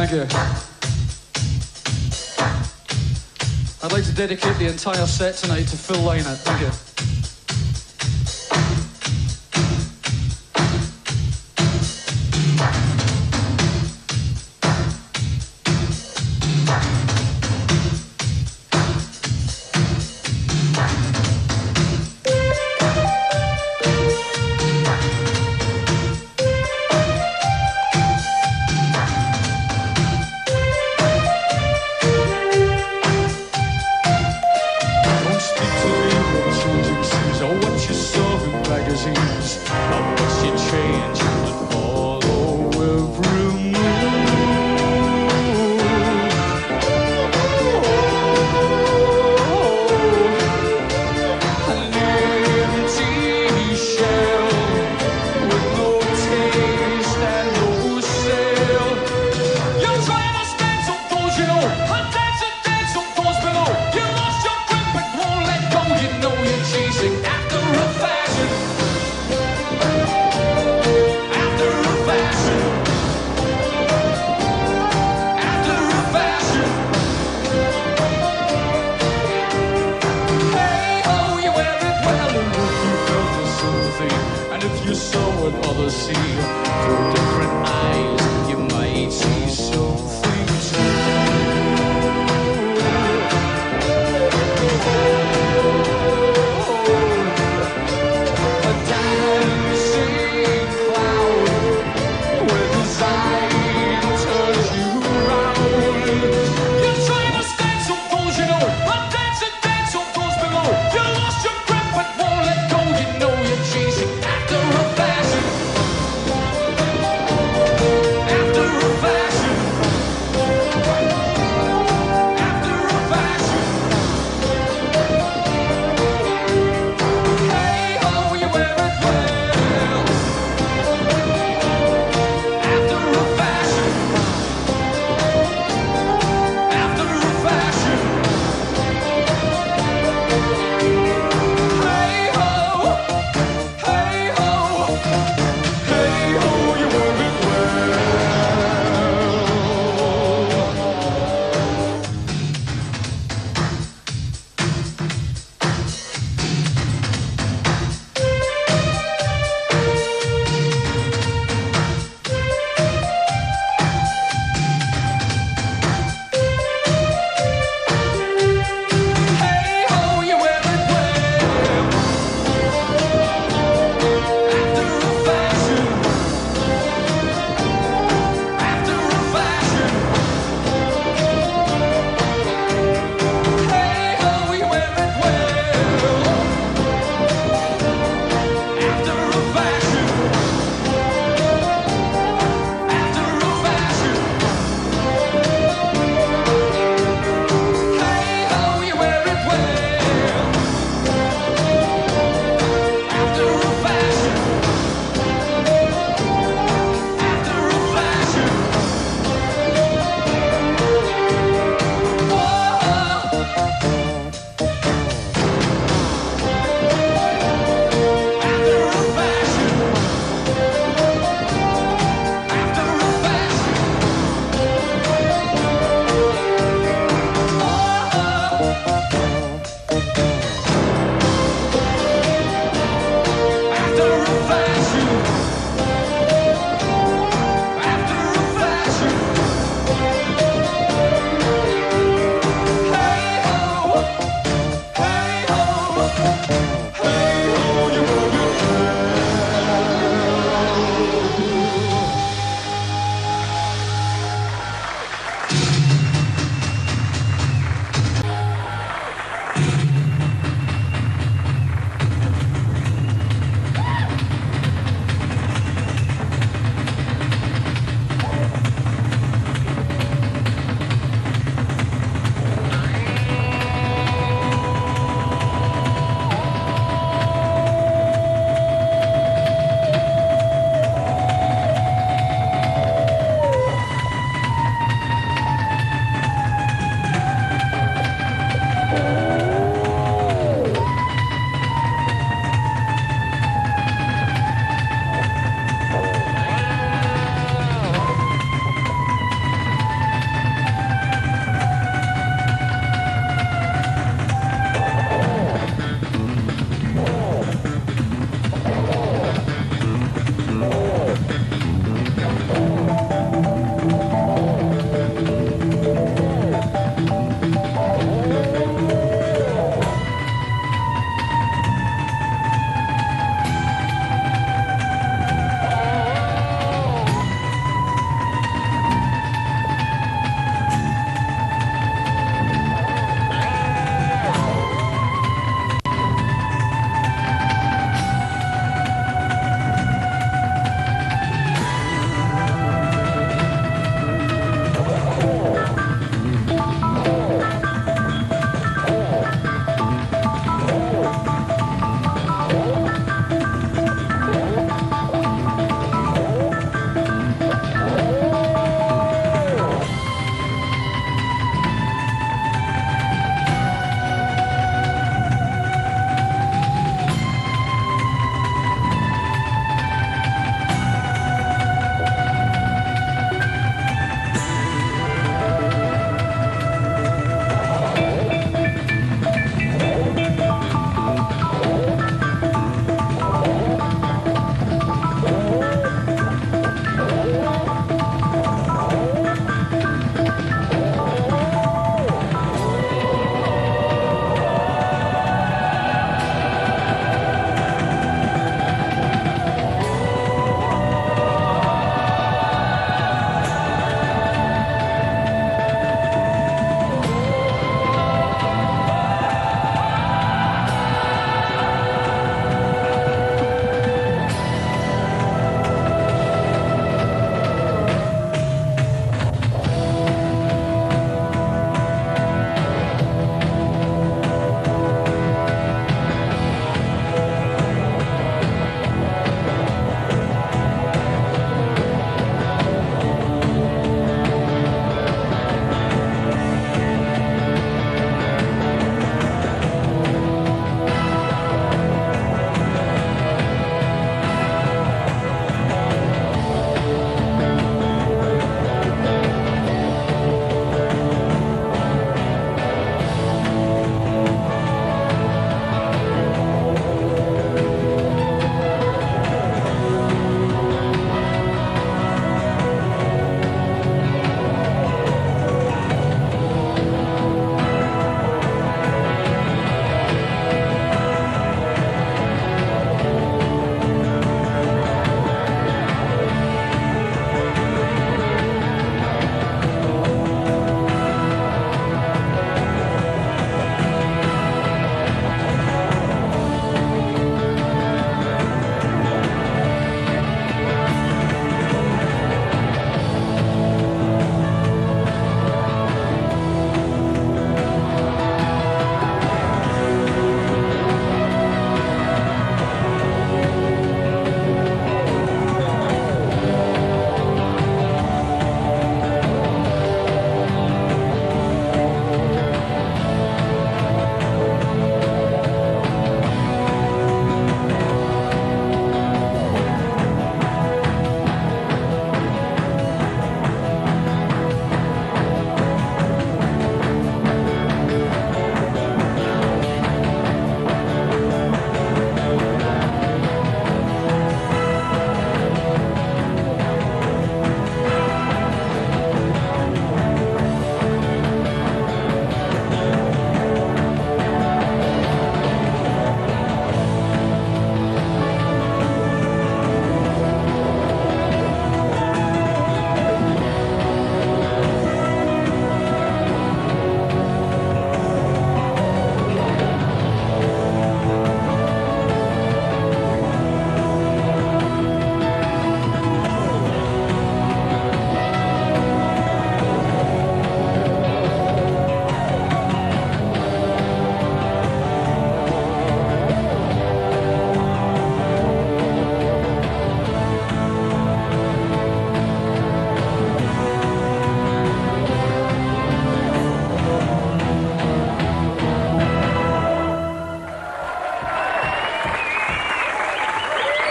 Thank you. I'd like to dedicate the entire set tonight to Phil Lynott. Thank you.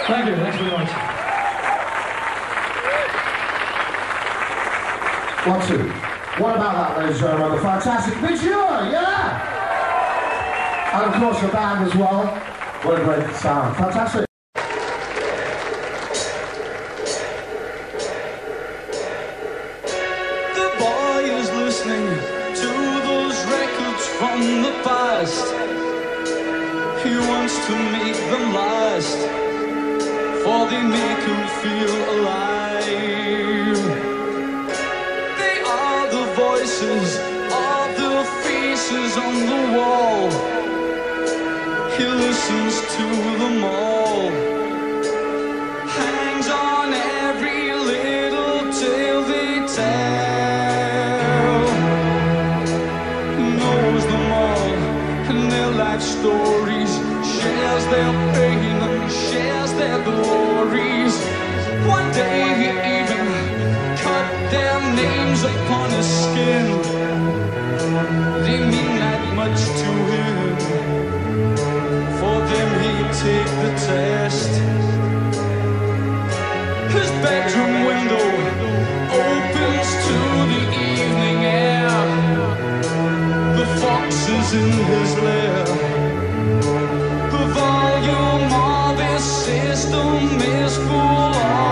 Thank you, thanks very much. 1, 2. What about that, ladies and gentlemen? The fantastic visual, yeah! And of course the band as well. What a great sound. Fantastic. The boy is listening to those records from the past. He wants to make them last, for they make him feel alive. They are the voices of the faces on the wall. He listens to them all, hangs on every little tale they tell, knows them all and their life stories, shares their pain and shares their glories. One day he even cut their names upon his skin. They mean that much to him. For them he'd take the test. His bedroom window opens to the evening air. The fox is in his lair. The volume of his system is full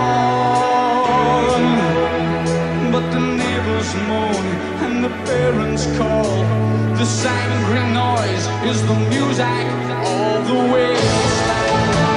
on. But the neighbors moan and the parents call. This angry noise is the music of the wasteland.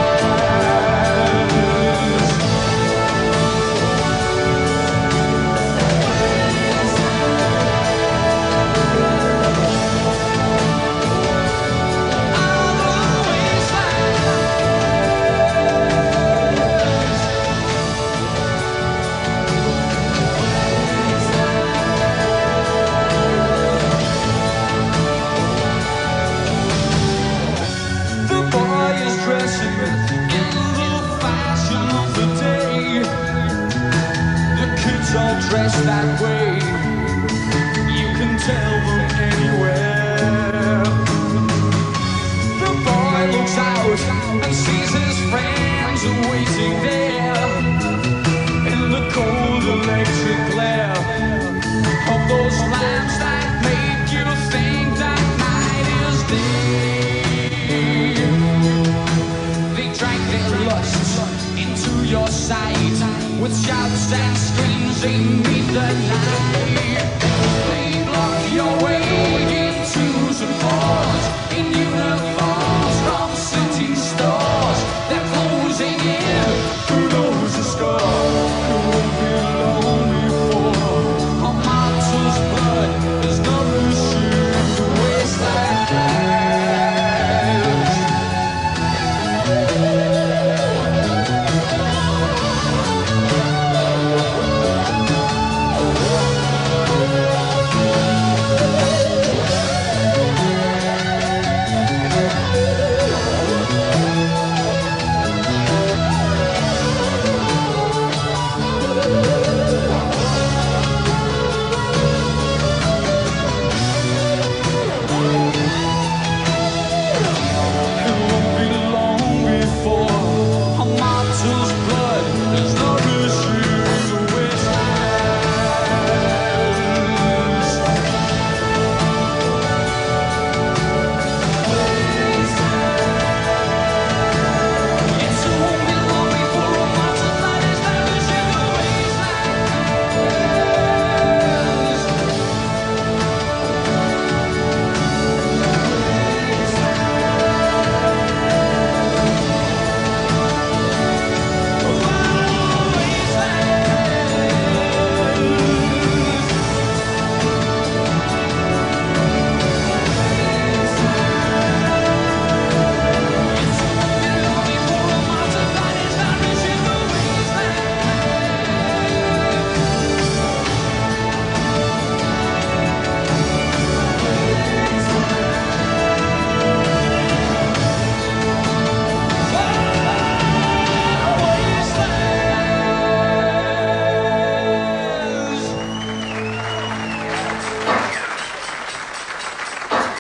Dressed that way, you can tell them anywhere. The boy looks out and sees his friends waiting there in the cold electric glare of those lamps that make you think that night is day. They drank their lusts into your sight with shouts and screams. They meet the night.